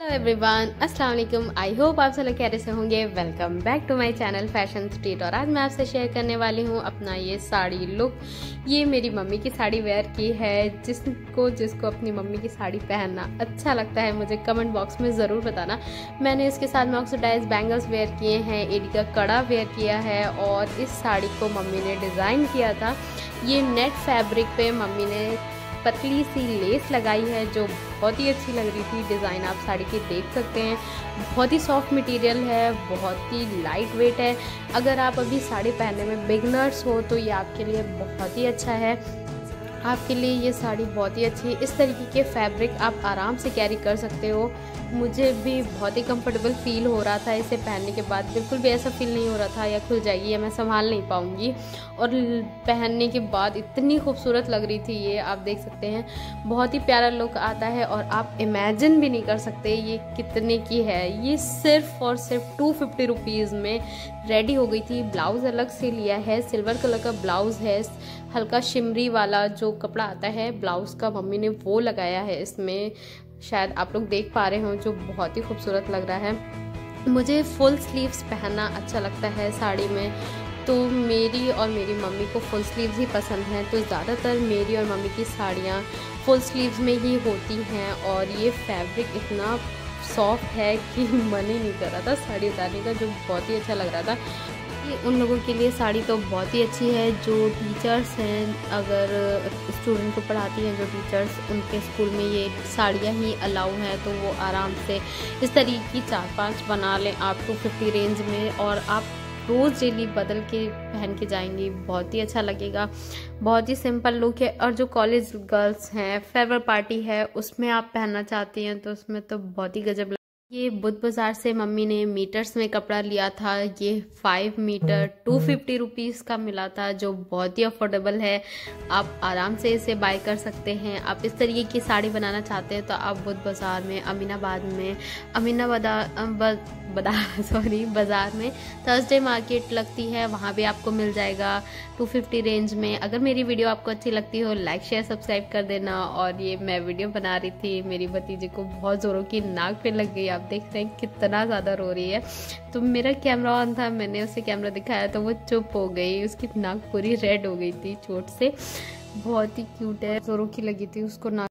Hello everyone, अस्सलाम वालेकुम। I hope आप सब लोग कैसे से होंगे। Welcome back to my channel fashion street. और आज मैं आपसे शेयर करने वाली हूँ अपना ये साड़ी लुक। ये मेरी मम्मी की साड़ी वेयर की है। जिसको अपनी मम्मी की साड़ी पहनना अच्छा लगता है मुझे कमेंट बॉक्स में ज़रूर बताना। मैंने इसके साथ में ऑक्सीडाइज बैंगल्स वेयर किए हैं, एडी का कड़ा वेयर किया है और इस साड़ी को मम्मी ने डिज़ाइन किया था। ये नेट फैब्रिक पे मम्मी ने पतली सी लेस लगाई है जो बहुत ही अच्छी लग रही थी। डिज़ाइन आप साड़ी की देख सकते हैं, बहुत ही सॉफ्ट मटेरियल है, बहुत ही लाइट वेट है। अगर आप अभी साड़ी पहनने में बिगनर्स हो तो ये आपके लिए बहुत ही अच्छा है। आपके लिए ये साड़ी बहुत ही अच्छी है। इस तरीके के फैब्रिक आप आराम से कैरी कर सकते हो। मुझे भी बहुत ही कंफर्टेबल फील हो रहा था इसे पहनने के बाद। बिल्कुल भी ऐसा फील नहीं हो रहा था या खुल जाएगी या मैं संभाल नहीं पाऊँगी। और पहनने के बाद इतनी खूबसूरत लग रही थी ये, आप देख सकते हैं। बहुत ही प्यारा लुक आता है और आप इमेजिन भी नहीं कर सकते ये कितने की है। ये सिर्फ और सिर्फ 250 रुपीज़ में रेडी हो गई थी। ब्लाउज़ अलग से लिया है, सिल्वर कलर का ब्लाउज़ है, हल्का शिमरी वाला जो कपड़ा आता है ब्लाउज़ का मम्मी ने वो लगाया है इसमें। शायद आप लोग देख पा रहे हो, जो बहुत ही खूबसूरत लग रहा है। मुझे फुल स्लीव्स पहनना अच्छा लगता है साड़ी में, तो मेरी और मेरी मम्मी को फुल स्लीव्स ही पसंद हैं। तो ज़्यादातर मेरी और मम्मी की साड़ियाँ फुल स्लीव्स में ही होती हैं। और ये फैब्रिक इतना सॉफ्ट है कि मन ही नहीं कर रहा था साड़ी उतारने का, जो बहुत ही अच्छा लग रहा था। ये उन लोगों के लिए साड़ी तो बहुत ही अच्छी है जो टीचर्स हैं। अगर स्टूडेंट को पढ़ाती हैं जो टीचर्स, उनके स्कूल में ये साड़ियाँ ही अलाउ हैं, तो वो आराम से इस तरीके की 4-5 बना लें आप 250 रेंज में, और आप रोज़ डेली बदल के पहन के जाएंगी, बहुत ही अच्छा लगेगा। बहुत ही सिंपल लुक है। और जो कॉलेज गर्ल्स हैं, फेयरवेल पार्टी है, उसमें आप पहनना चाहती हैं तो उसमें तो बहुत ही गजब। ये बुध बाज़ार से मम्मी ने मीटर्स में कपड़ा लिया था। ये 5 मीटर 250 रुपीज़ का मिला था, जो बहुत ही अफोर्डेबल है। आप आराम से इसे बाय कर सकते हैं। आप इस तरीके की साड़ी बनाना चाहते हैं तो आप बुध बाज़ार में, बाज़ार में थर्सडे मार्केट लगती है, वहाँ भी आपको मिल जाएगा 250 रेंज में। अगर मेरी वीडियो आपको अच्छी लगती हो, लाइक शेयर सब्सक्राइब कर देना। और ये मैं वीडियो बना रही थी, मेरी भतीजी को बहुत ज़ोरों की नाक पे लग गई। आप देख रहे हैं कितना ज़्यादा रो रही है। तो मेरा कैमरा ऑन था, मैंने उसे कैमरा दिखाया तो वो चुप हो गई। उसकी नाक पूरी रेड हो गई थी चोट से। बहुत ही क्यूट है, ज़ोरों की लगी थी उसको नाक।